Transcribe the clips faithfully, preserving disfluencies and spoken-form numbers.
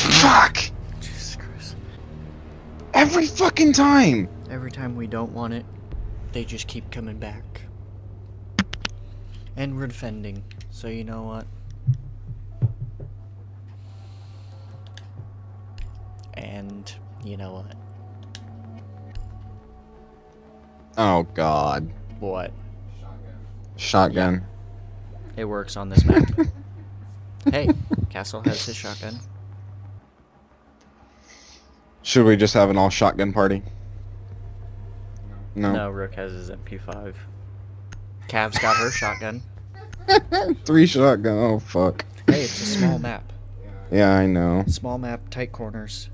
Fuck! Jesus Christ. Every fucking time! Every time we don't want it, they just keep coming back. And we're defending, so you know what? And you know what? Oh god. What? Shotgun. It works on this map. Hey, Castle has his shotgun. Should we just have an all shotgun party? No. No, Rook has his M P five. Cav's got her shotgun. Three shotgun. Oh fuck. Hey, it's a small map. Yeah, I know. Small map, tight corners.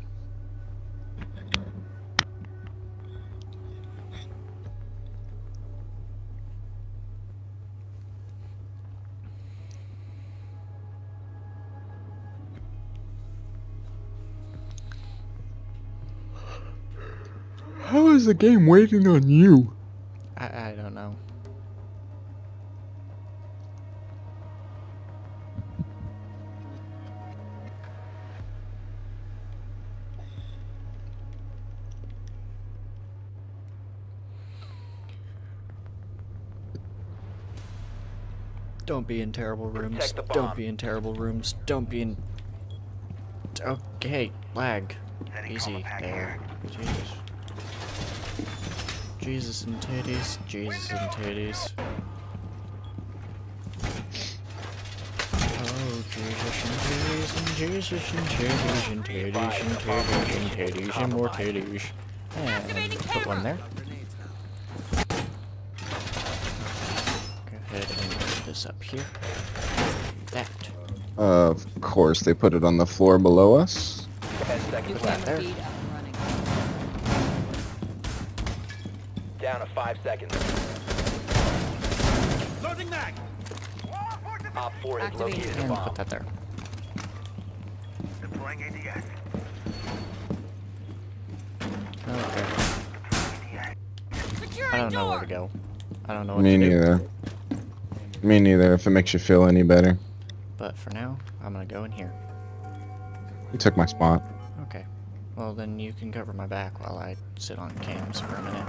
How is the game waiting on you? I, I don't know. Don't be in terrible rooms. Don't be in terrible rooms. Don't be in... Okay, lag. Easy there. Jesus. Jesus and titties. Jesus and titties. Oh, Jesus and titties and Jesus and titties and titties and titties and titties and more titties. And put one there. Go ahead and put this up here. That. Uh, of course, they put it on the floor below us. Put that there. Down to five seconds. Loading mag. Op four has located a And bomb. put that there. Deploying A D S. Okay. I don't know where to go. I don't know what Me to do. neither. Me neither, if it makes you feel any better. But for now, I'm gonna go in here. You took my spot. Okay. Well, then you can cover my back while I sit on cams for a minute.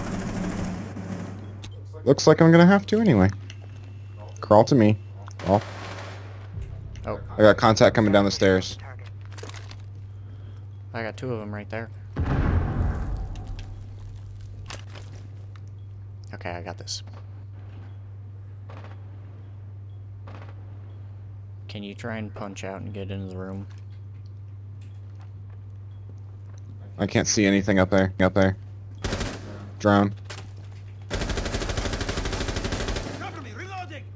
Looks like I'm gonna have to anyway. Crawl to me. Crawl. Oh, I got contact coming down the stairs. I got two of them right there. Okay, I got this. Can you try and punch out and get into the room? I can't see anything up there. Up there. Drone. Cover me, reloading.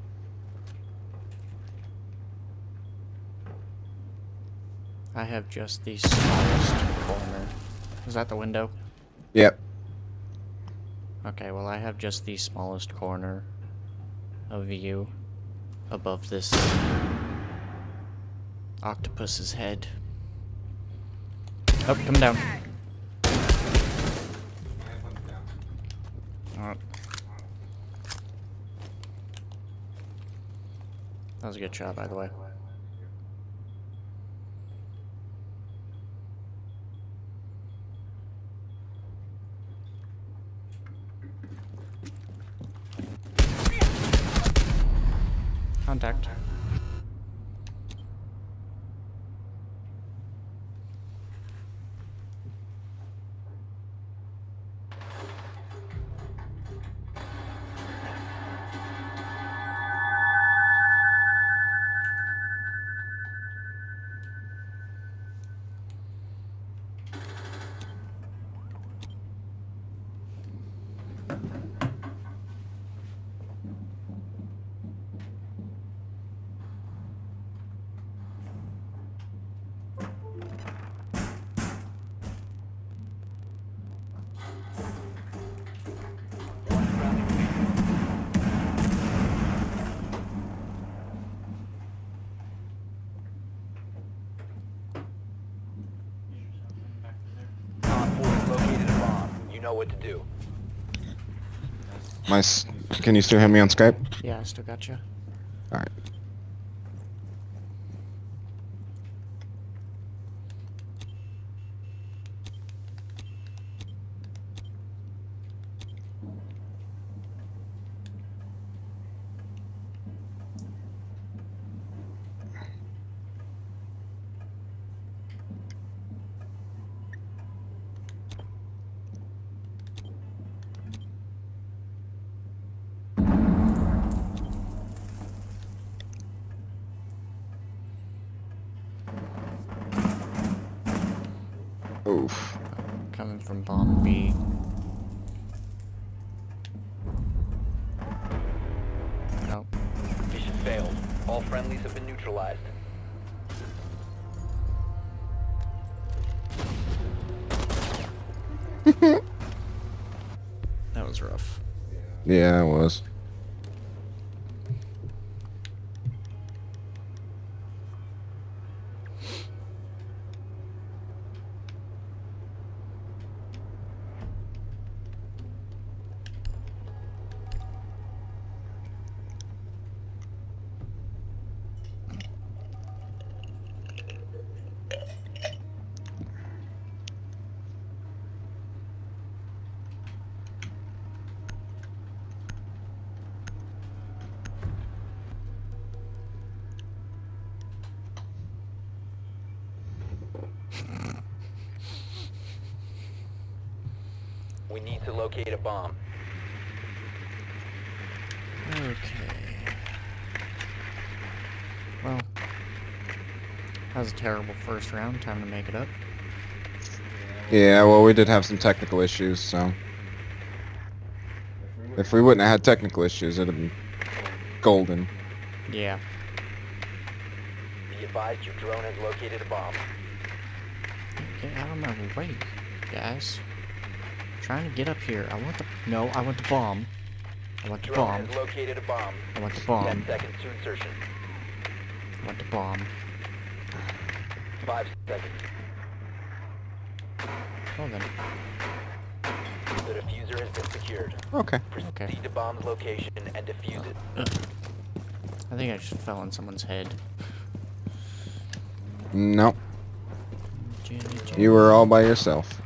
I have just the smallest corner. Is that the window? Yep. Okay, well I have just the smallest corner of view above this octopus's head. Oh, coming down. Alright. That was a good shot, by the way. Contact. Op four has located a bomb. You know what to do. My. S Can you still hear me on Skype? Yeah, I still got you. All right. Oof. Coming from bomb B. Nope. Mission failed. All friendlies have been neutralized. That was rough. Yeah, it was. We need to locate a bomb. Okay. Well, that was a terrible first round. Time to make it up. Yeah, well, we did have some technical issues, so... If we wouldn't have had technical issues, it'd have been golden. Yeah. Be advised your drone has located a bomb. Get out of my way, guys. Trying to get up here. I want the... No, I want the bomb. I want the Drone bomb. has located a bomb. I want the bomb. Ten seconds to insertion. I want the bomb. Five seconds. Well then. The diffuser has been secured. Okay. Proceed Okay. to bomb's location and defuse it. I think I just fell on someone's head. Nope. You were all by yourself.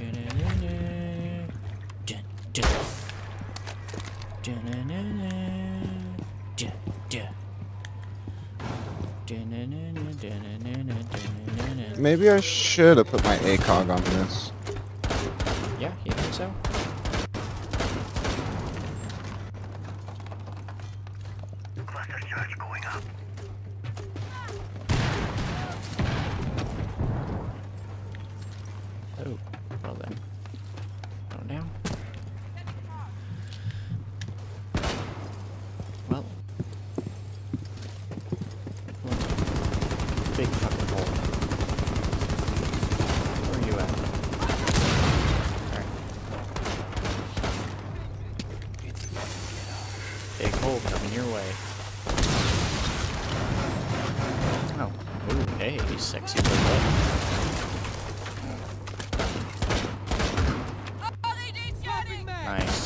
Maybe I should have put my ACOG on this. Yeah, you think so? Oh, well then. Going down. Well. Well, big fucking hole. Where are you at? Alright. Big hole coming your way. Oh. Ooh, hey, sexy little butt. Nice.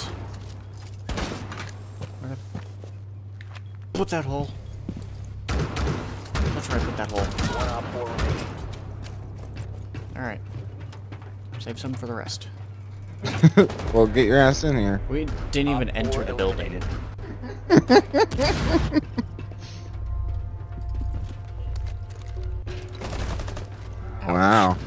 Where the... Put that hole. That's right, put that hole. One op four remaining. Alright. Save some for the rest. Well, get your ass in here. We didn't even Op enter four the building. eliminated. Wow.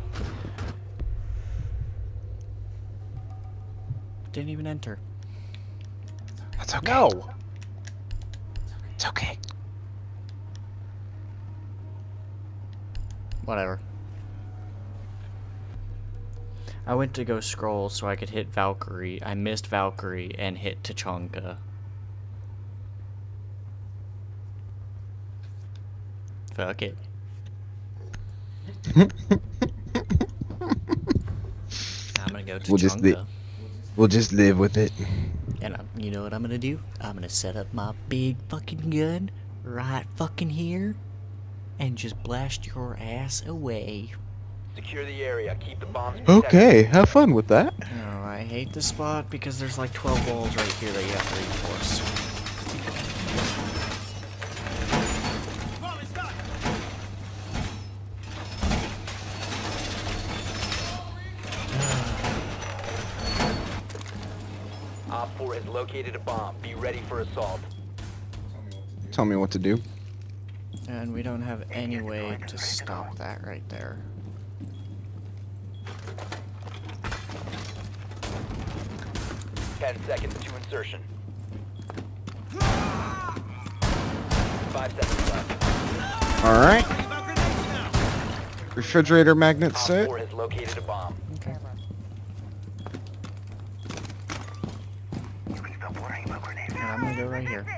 Didn't even enter. That's okay. No! It's okay. Whatever. I went to go scroll so I could hit Valkyrie. I missed Valkyrie and hit Tachanka. Fuck it. I'm gonna go to We'll just li- Tachanka. We'll just live with it. And I'm, you know what I'm gonna do? I'm gonna set up my big fucking gun right fucking here and just blast your ass away. Secure the area. Keep the bombs protected. Okay, have fun with that. Oh, I hate this spot because there's like twelve walls right here that you have to reinforce. Bomb is done. Op four has located a bomb. Be ready for assault. Tell me what to do. And we don't have any way to stop that right there. Ten seconds to insertion. Five seconds left. Alright. Talking about grenades now. Refrigerator magnet Op set. four has located a bomb. Okay. And I'm gonna go right here.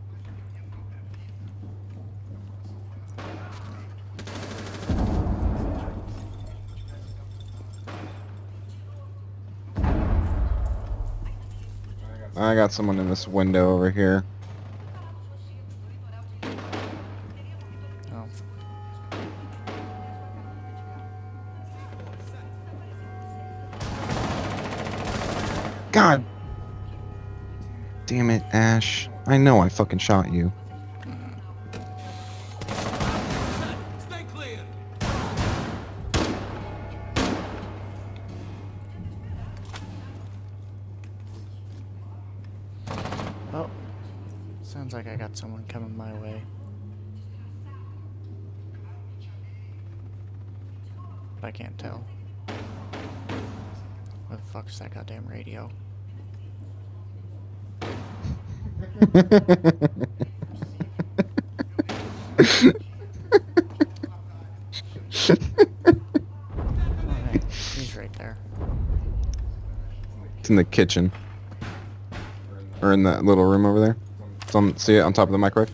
I got someone in this window over here. Oh. God damn it, Ash. I know I fucking shot you. Stay clear. Oh. Sounds like I got someone coming my way. But I can't tell. What the fuck is that goddamn radio? Oh, hey, he's right there. It's in the kitchen. Or in that little room over there. It's on, see it on top of the microwave?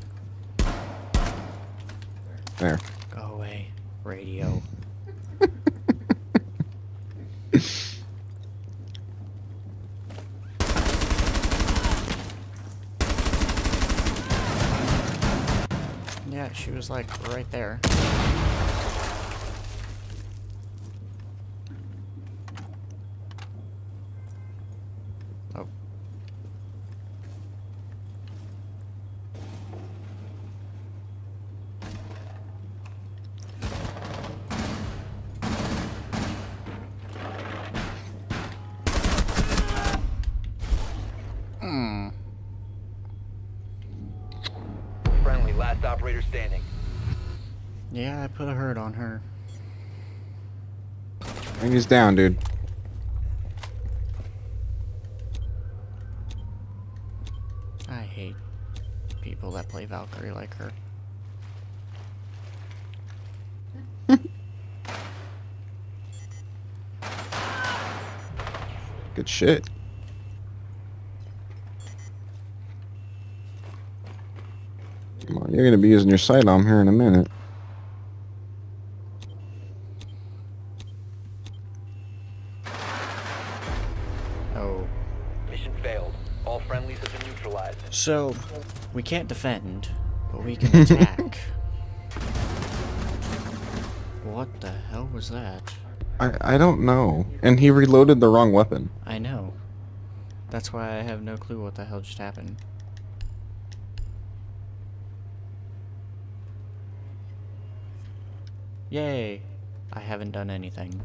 There. Go away, radio. Yeah, she was like right there. Oh. Hmm. Friendly, last operator standing. Yeah, I put a hurt on her. And he's down, dude. I hate people that play Valkyrie like her. Good shit. Come on, you're gonna be using your sidearm here in a minute. Oh. Mission failed. All friendlies have been neutralized. So, we can't defend, but we can attack. What the hell was that? I, I don't know. And he reloaded the wrong weapon. I know. That's why I have no clue what the hell just happened. Yay! I haven't done anything.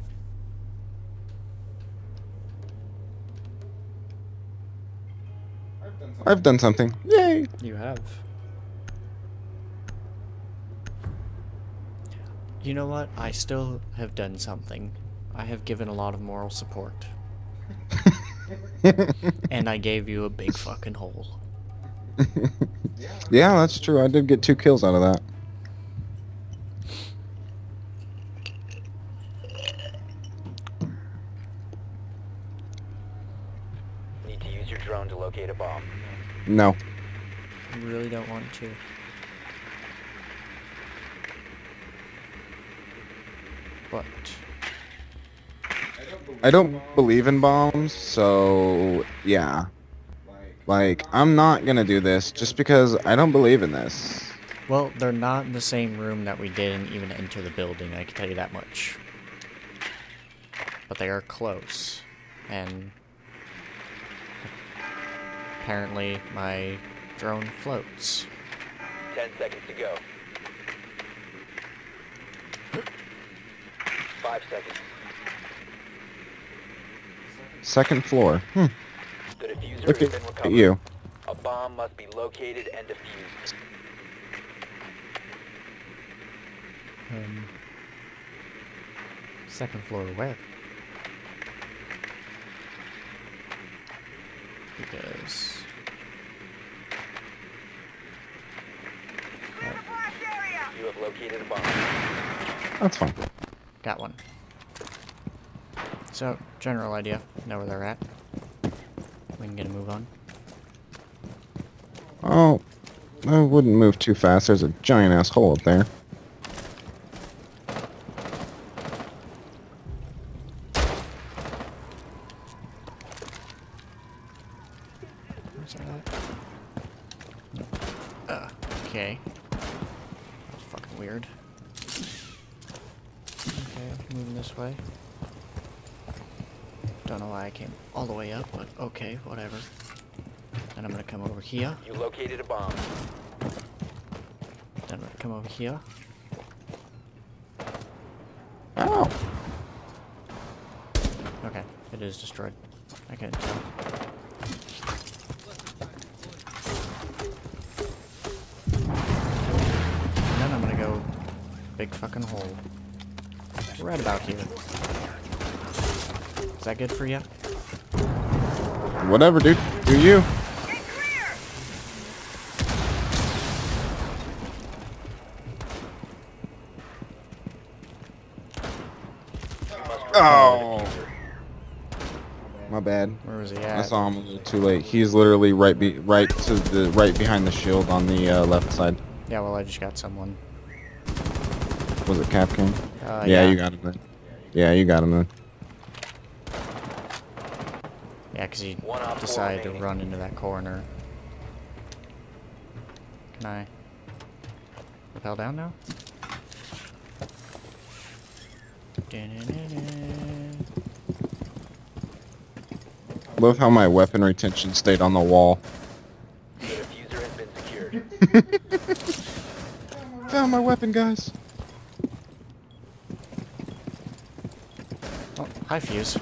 I've done something. Yay! You have. You know what? I still have done something. I have given a lot of moral support. And I gave you a big fucking hole. Yeah, that's true. I did get two kills out of that. Need to use your drone to locate a bomb. No. I really don't want to. But I don't believe in bombs, so yeah. Like, I'm not gonna do this just because I don't believe in this. well, they're not in the same room that we didn't even enter the building, I can tell you that much. But they are close. And apparently my drone floats. Ten seconds to go. Five seconds. Second floor. Hmm. The diffuser Look has at, been at recovered. you. A bomb must be located and defused. Um, second floor where? Because... You have located a bomb. That's fine. got one. So, general idea. Know where they're at. We can get a move on. Oh, I wouldn't move too fast. There's a giant ass hole up there. Where's that at? Uh, okay. That's fucking weird. Okay, moving this way. Don't know why I came all the way up, but okay, whatever. Then I'm gonna come over here. You located a bomb. Then I'm gonna come over here. Ow! Okay, it is destroyed. I couldn't tell. And then I'm gonna go big fucking hole. Right about here. Is that good for you? Whatever, dude. Do you? Oh. My bad. Where was he I at? saw him a little too late. He's literally right be right to the right behind the shield on the uh, left side. Yeah, well, I just got someone. Was it Cap King? Uh, yeah, yeah. you got him then. Yeah, you got him then. Yeah, because he One op four decided to remaining. run into that corner. Can I rappel down now? Dun-dun-dun-dun. Love how my weapon retention stayed on the wall. The diffuser has been secured. Found my weapon, guys. Oh, hi, Fuse.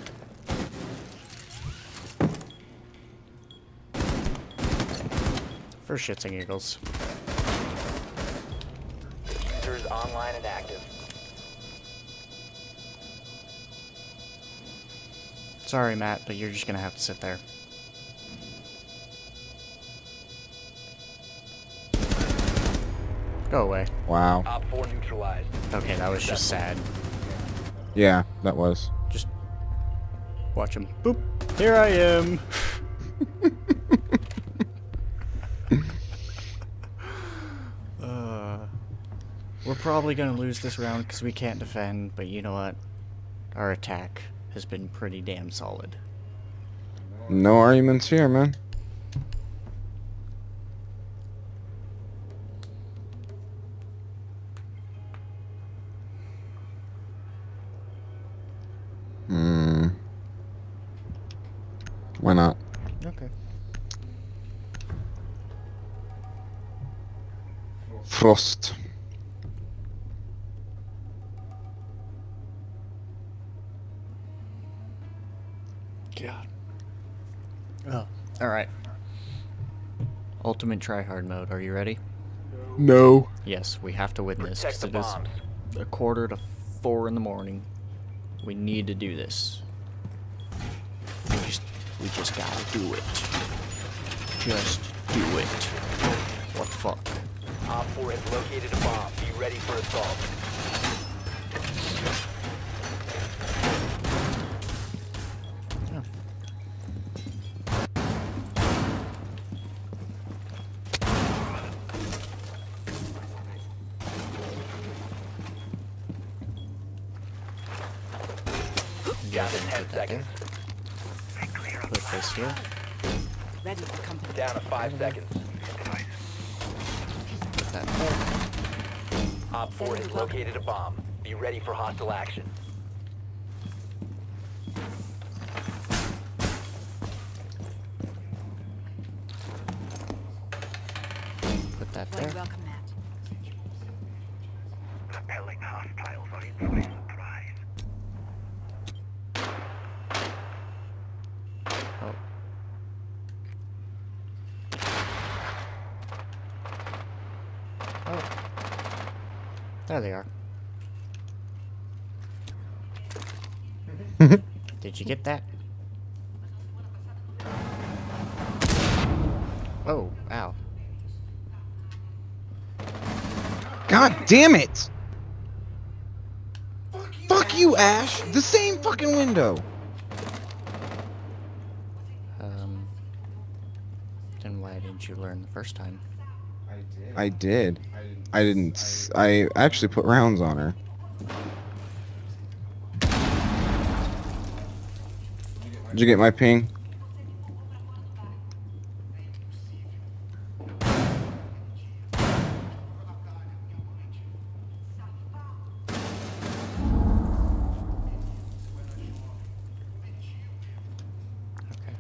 For shits and giggles. Diffuser is online and active. Sorry, Matt, but you're just gonna have to sit there. Go away. Wow. Op four neutralized. Okay, that was just sad. Yeah, that was. Just watch him. Boop. Here I am. uh, we're probably gonna lose this round because we can't defend, but you know what? Our attack has been pretty damn solid. No arguments here, man. Hmm. Why not? Okay. Frost. God. Oh, alright. Ultimate tryhard mode. Are you ready? No. Yes, we have to win this Protect because the it is bombs. a quarter to four in the morning. We need to do this. We just, we just gotta do it. Just do it. What the fuck? Op four has located a bomb. Be ready for assault. Oh. Down to then ten put that there. seconds. Put this here. Ready for company. Down to five seconds. Put that there. Op four has located a bomb. Be ready for hostile action. Put that Well, there. welcome, Matt. Repelling hostiles are in for a surprise. Oh. Oh. There they are. Did you get that? Oh, ow. God damn it! Fuck you, Ash! The same fucking window! Um. Then why didn't you learn the first time? I did. I didn't. s- I actually put rounds on her. Did you get my ping? Okay.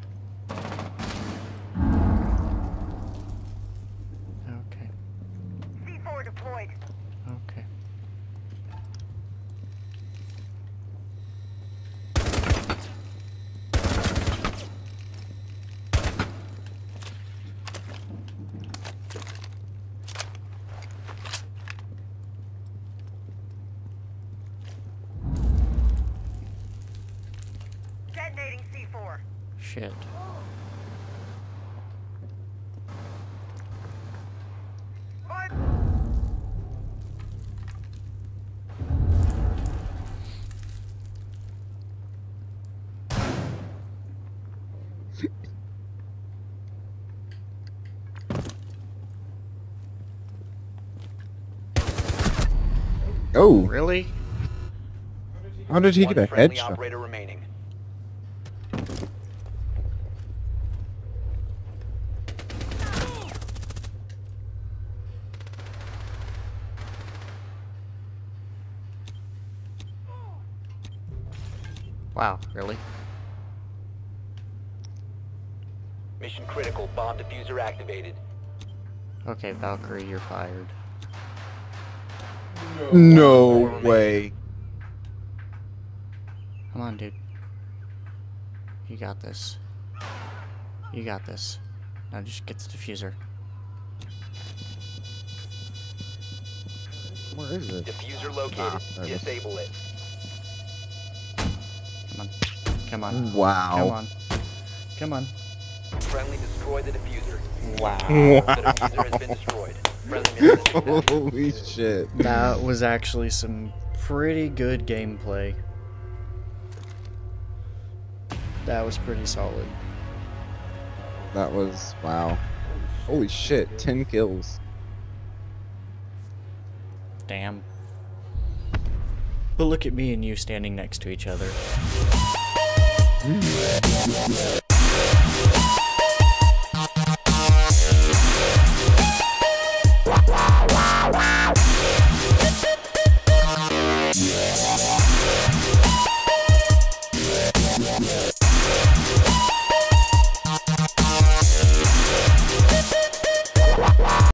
Okay. C four deployed. Okay. Detonating C four. Shit. What? Oh, Really? how did he One get a friendly headshot? operator remaining. Wow, really? Mission critical. Bomb diffuser activated. Okay, Valkyrie, you're fired. No way. Come on, dude. You got this. You got this. Now just get the diffuser. Where is it? Diffuser located. Ah, there it is. Disable it. Come on. Come on. Wow. Come on. Come on. Friendly destroy the diffuser. Wow. The diffuser has been destroyed. Friendly mission success. Holy shit. That was actually some pretty good gameplay. That was pretty solid. That was, wow. Holy shit, ten kills. Damn. But look at me and you standing next to each other.